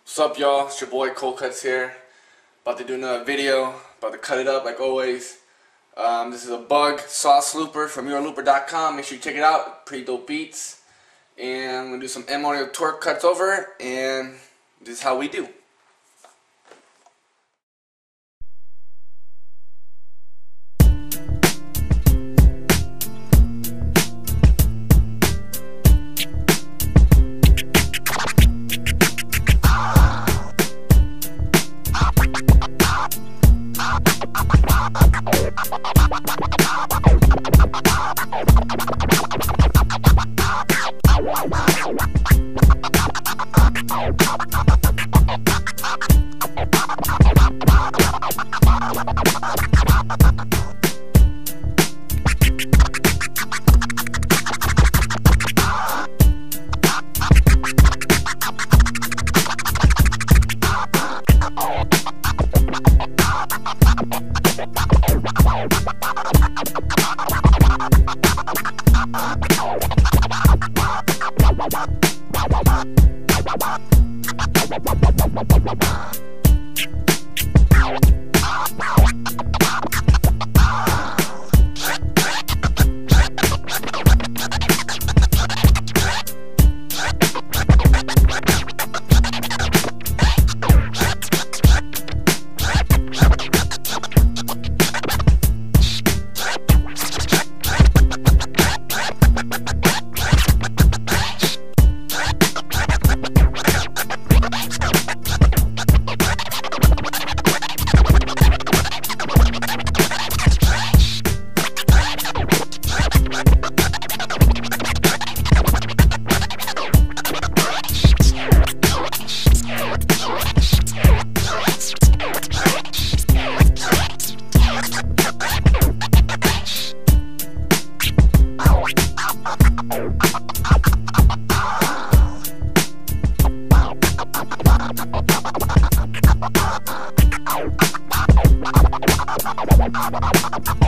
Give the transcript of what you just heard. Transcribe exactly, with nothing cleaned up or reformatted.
What's up, y'all? It's your boy Koldkuts here. About to do another video. About to cut it up like always. Um, this is a bug sauce looper from your looper dot com. Make sure you check it out. Pretty dope beats. And I'm gonna do some M audio Torq cuts over it. And this is how we do. Bye.